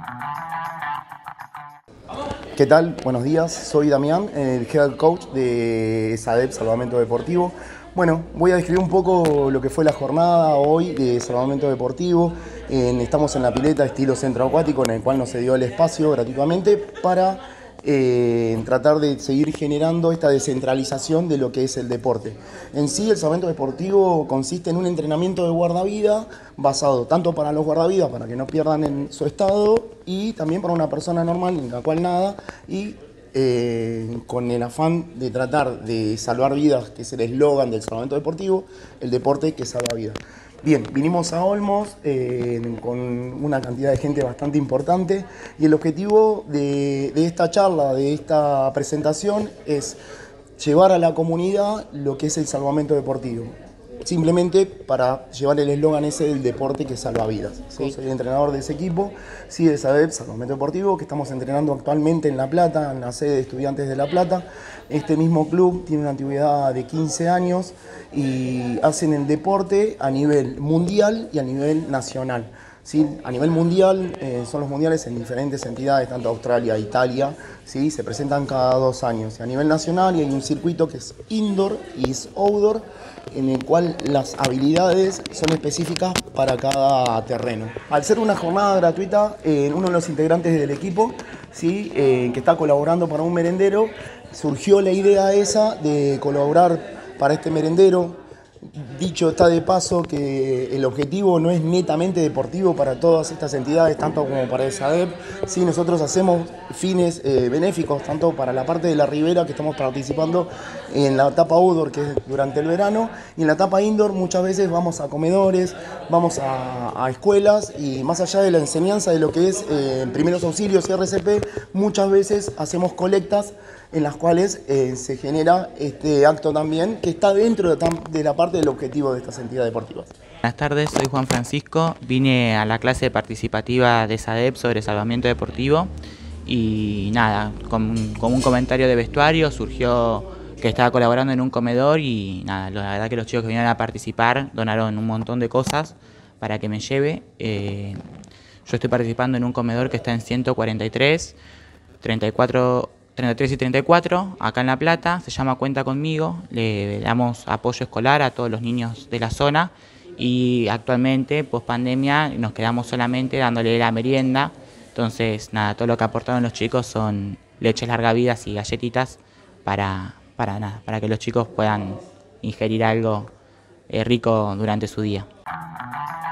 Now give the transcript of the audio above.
¿Qué tal? Buenos días, soy Damián, el Head Coach de SADEP Salvamento Deportivo. Bueno, voy a describir un poco lo que fue la jornada hoy de Salvamento Deportivo. Estamos en la pileta estilo centro acuático, en el cual nos se dio el espacio gratuitamente para tratar de seguir generando esta descentralización de lo que es el deporte. En sí, el salvamento deportivo consiste en un entrenamiento de guardavidas basado tanto para los guardavidas, para que no pierdan en su estado, y también para una persona normal, en la cual nada, y con el afán de tratar de salvar vidas, que es el eslogan del salvamento deportivo, el deporte que salva vidas. Bien, vinimos a Olmos con una cantidad de gente bastante importante y el objetivo de esta charla, de esta presentación, es llevar a la comunidad lo que es el salvamento deportivo. Simplemente para llevar el eslogan ese del deporte que salva vidas. ¿Sí? Soy el entrenador de ese equipo, sí, de SADEP, Salvamento Deportivo, que estamos entrenando actualmente en La Plata, en la sede de Estudiantes de La Plata. Este mismo club tiene una antigüedad de 15 años y hacen el deporte a nivel mundial y a nivel nacional. ¿Sí? A nivel mundial, son los mundiales en diferentes entidades, tanto Australia, Italia, ¿sí? Se presentan cada 2 años. Y a nivel nacional hay un circuito que es indoor y es outdoor, en el cual las habilidades son específicas para cada terreno. Al ser una jornada gratuita, uno de los integrantes del equipo, ¿sí? Que está colaborando para un merendero, surgió la idea esa de colaborar para este merendero. Dicho está de paso que el objetivo no es netamente deportivo para todas estas entidades, tanto como para el SADEP. Sí, nosotros hacemos fines benéficos, tanto para la parte de la ribera, que estamos participando en la etapa outdoor, que es durante el verano, y en la etapa indoor muchas veces vamos a comedores, vamos a escuelas, y más allá de la enseñanza de lo que es primeros auxilios y RCP, muchas veces hacemos colectas en las cuales se genera este acto también, que está dentro de la parte del objetivo de estas entidades deportivas. Buenas tardes, soy Juan Francisco, vine a la clase participativa de SADEP sobre salvamento deportivo y nada, con un comentario de vestuario surgió que estaba colaborando en un comedor y nada, la verdad que los chicos que vinieron a participar donaron un montón de cosas para que me lleve. Yo estoy participando en un comedor que está en 143, 33 y 34, acá en La Plata, se llama Cuenta Conmigo, le damos apoyo escolar a todos los niños de la zona y actualmente, post pandemia, nos quedamos solamente dándole la merienda. Entonces, nada, todo lo que aportaron los chicos son leches largavidas y galletitas para que los chicos puedan ingerir algo rico durante su día.